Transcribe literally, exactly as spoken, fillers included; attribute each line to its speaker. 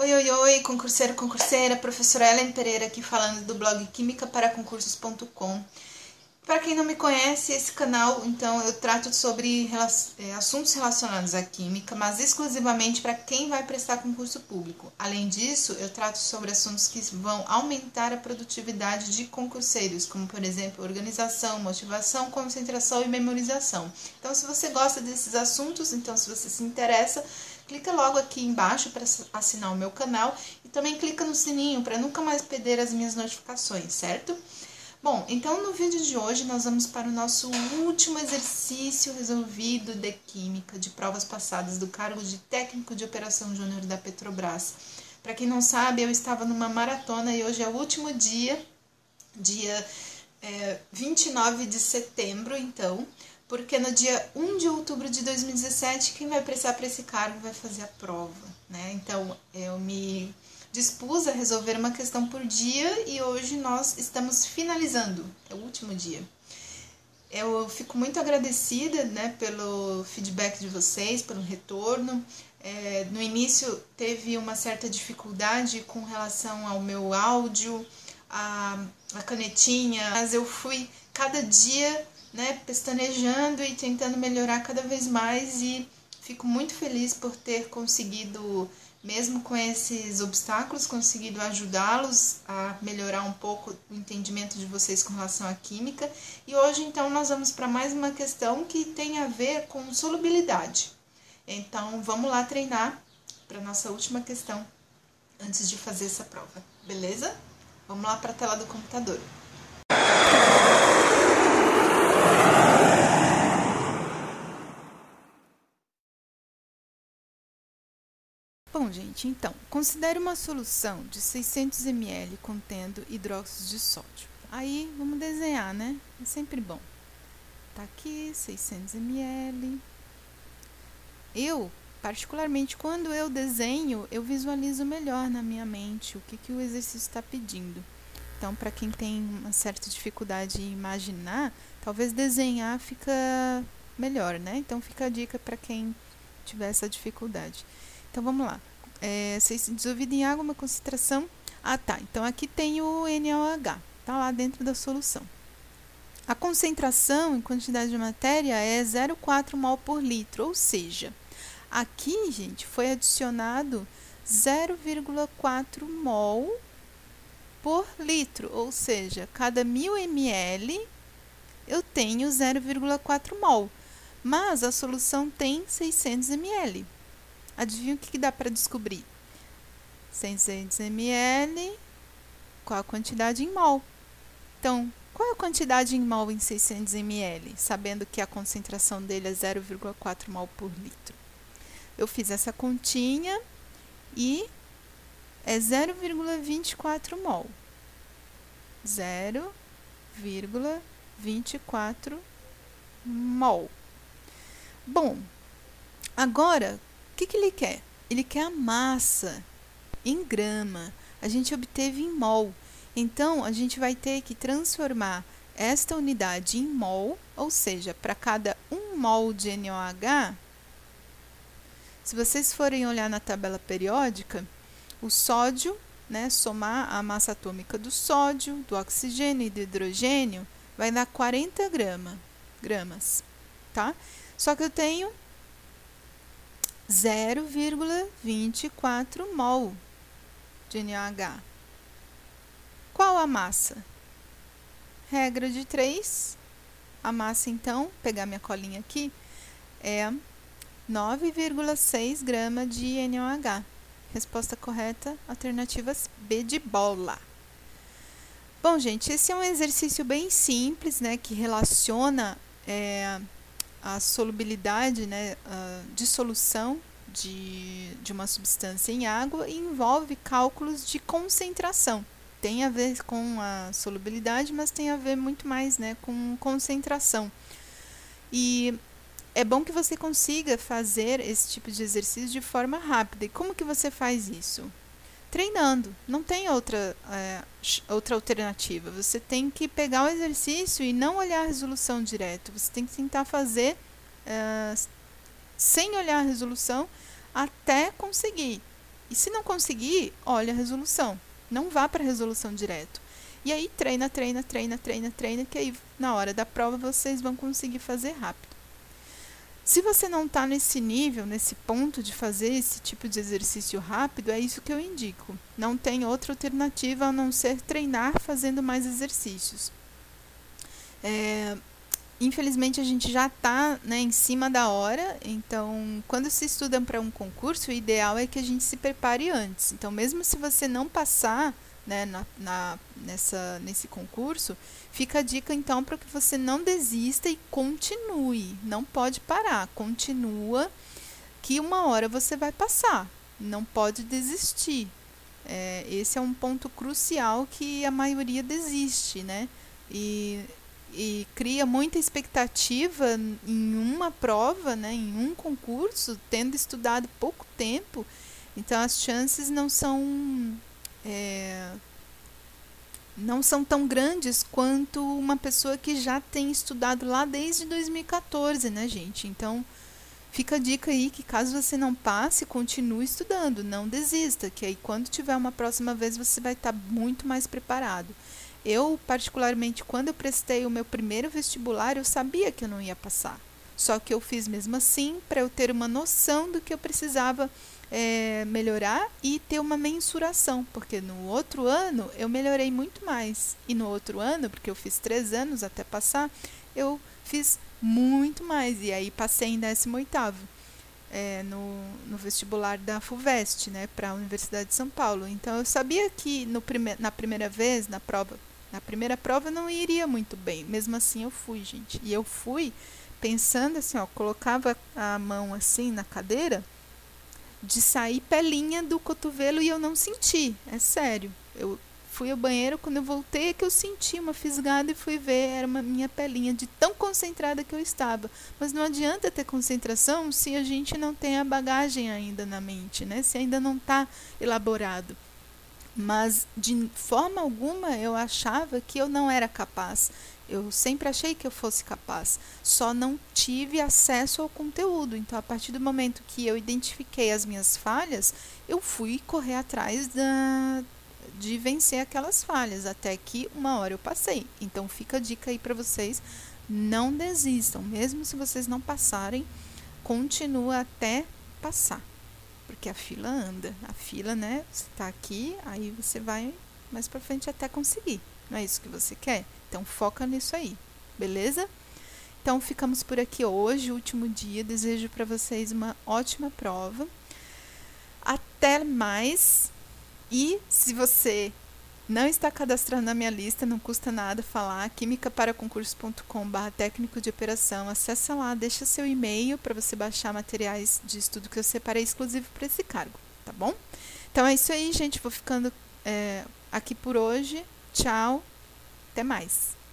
Speaker 1: Oi, oi, oi, concurseiro, concurseira, professora Ellen Pereira aqui falando do blog química para concursos ponto com. Para quem não me conhece, esse canal, então, eu trato sobre é, assuntos relacionados à química, mas exclusivamente para quem vai prestar concurso público. Além disso, eu trato sobre assuntos que vão aumentar a produtividade de concurseiros, como, por exemplo, organização, motivação, concentração e memorização. Então, se você gosta desses assuntos, então, se você se interessa, clica logo aqui embaixo para assinar o meu canal e também clica no sininho para nunca mais perder as minhas notificações, certo? Bom, então no vídeo de hoje nós vamos para o nosso último exercício resolvido de Química de provas passadas do cargo de técnico de operação júnior da Petrobras. Para quem não sabe, eu estava numa maratona e hoje é o último dia, dia é, vinte e nove de setembro, então, porque no dia um de outubro de dois mil e dezessete, quem vai prestar para esse cargo vai fazer a prova, né? Então, eu me dispus a resolver uma questão por dia e hoje nós estamos finalizando, é o último dia. Eu fico muito agradecida, né, pelo feedback de vocês, pelo retorno. É, no início teve uma certa dificuldade com relação ao meu áudio, a, a canetinha, mas eu fui cada dia, né, pestanejando e tentando melhorar cada vez mais e fico muito feliz por ter conseguido, mesmo com esses obstáculos, conseguido ajudá-los a melhorar um pouco o entendimento de vocês com relação à química. E hoje, então, nós vamos para mais uma questão que tem a ver com solubilidade. Então, vamos lá treinar para a nossa última questão antes de fazer essa prova, beleza? Vamos lá para a tela do computador. Bom, gente, então, considere uma solução de seiscentos mililitros contendo hidróxido de sódio. Aí, vamos desenhar, né? É sempre bom. Tá aqui, seiscentos mililitros. Eu, particularmente, quando eu desenho, eu visualizo melhor na minha mente o que, que o exercício está pedindo. Então, para quem tem uma certa dificuldade em imaginar, talvez desenhar fica melhor, né? Então, fica a dica para quem tiver essa dificuldade. Então, vamos lá. É, dissolvido em água, uma concentração... Ah, tá. Então, aqui tem o N A O H. Tá lá dentro da solução. A concentração em quantidade de matéria é zero vírgula quatro mol por litro. Ou seja, aqui, gente, foi adicionado zero vírgula quatro mol por litro. Ou seja, cada mil mililitros eu tenho zero vírgula quatro mol. Mas a solução tem seiscentos mililitros. Adivinha o que, que dá para descobrir? seiscentos mililitros, qual a quantidade em mol? Então, qual é a quantidade em mol em seiscentos mililitros, sabendo que a concentração dele é zero vírgula quatro mol por litro? Eu fiz essa continha e é zero vírgula vinte e quatro mol. zero vírgula vinte e quatro mol. Bom, agora... o que, que ele quer? Ele quer a massa em grama. A gente obteve em mol. Então, a gente vai ter que transformar esta unidade em mol, ou seja, para cada um mol de N O H, se vocês forem olhar na tabela periódica, o sódio, né, somar a massa atômica do sódio, do oxigênio e do hidrogênio, vai dar quarenta grama, gramas, tá? Só que eu tenho zero vírgula vinte e quatro mol de N O H. Qual a massa? Regra de três. A massa, então, pegar minha colinha aqui, é nove vírgula seis gramas de N O H. Resposta correta, alternativas B de bola. Bom, gente, esse é um exercício bem simples, né, que relaciona... É, a solubilidade, né, a dissolução de, de uma substância em água e envolve cálculos de concentração. Tem a ver com a solubilidade, mas tem a ver muito mais, né, com concentração. E é bom que você consiga fazer esse tipo de exercício de forma rápida. E como que você faz isso? Treinando. Não tem outra, é, outra alternativa. Você tem que pegar o exercício e não olhar a resolução direto. Você tem que tentar fazer é, sem olhar a resolução até conseguir. E se não conseguir, olha a resolução. Não vá para a resolução direto. E aí treina, treina, treina, treina, treina, que aí na hora da prova vocês vão conseguir fazer rápido. Se você não está nesse nível, nesse ponto de fazer esse tipo de exercício rápido, é isso que eu indico. Não tem outra alternativa a não ser treinar fazendo mais exercícios. É, infelizmente a gente já está, né, em cima da hora, então quando se estuda para um concurso, o ideal é que a gente se prepare antes. Então mesmo se você não passar, né, na, na, nessa, nesse concurso, fica a dica então para que você não desista e continue, não pode parar, continua que uma hora você vai passar, não pode desistir. É, esse é um ponto crucial que a maioria desiste, né? E e cria muita expectativa em uma prova, né, em um concurso, tendo estudado pouco tempo, então as chances não são é, não são tão grandes quanto uma pessoa que já tem estudado lá desde dois mil e quatorze, né, gente? Então fica a dica aí que caso você não passe, continue estudando, não desista, que aí quando tiver uma próxima vez você vai estar muito mais preparado. Eu, particularmente, quando eu prestei o meu primeiro vestibular, eu sabia que eu não ia passar. Só que eu fiz mesmo assim para eu ter uma noção do que eu precisava é, melhorar e ter uma mensuração. Porque no outro ano eu melhorei muito mais. E no outro ano, porque eu fiz três anos até passar, eu fiz muito mais. E aí passei em décimo oitavo. É, no, no vestibular da FUVEST, né, para a Universidade de São Paulo. Então eu sabia que no prime na primeira vez, na prova, na primeira prova não iria muito bem. Mesmo assim eu fui, gente. E eu fui pensando assim, ó, colocava a mão assim na cadeira, de sair pelinha do cotovelo e eu não senti. É sério. Eu fui ao banheiro, quando eu voltei é que eu senti uma fisgada e fui ver, era uma minha pelinha de tão concentrada que eu estava. Mas não adianta ter concentração se a gente não tem a bagagem ainda na mente, né? Se ainda não está elaborado. Mas de forma alguma eu achava que eu não era capaz. Eu sempre achei que eu fosse capaz, só não tive acesso ao conteúdo. Então, a partir do momento que eu identifiquei as minhas falhas, eu fui correr atrás da, de vencer aquelas falhas, até que uma hora eu passei. Então, fica a dica aí para vocês, não desistam. Mesmo se vocês não passarem, continua até passar. Porque a fila anda, a fila, né, você está aqui, aí você vai mais para frente até conseguir, não é isso que você quer? Então foca nisso aí, beleza? Então ficamos por aqui hoje, último dia, desejo para vocês uma ótima prova, até mais, e se você não está cadastrado na minha lista, não custa nada falar, química para concurso ponto com barra técnico de operação, acessa lá, deixa seu e-mail para você baixar materiais de estudo que eu separei exclusivo para esse cargo, tá bom? Então é isso aí, gente, vou ficando é, aqui por hoje, tchau, até mais!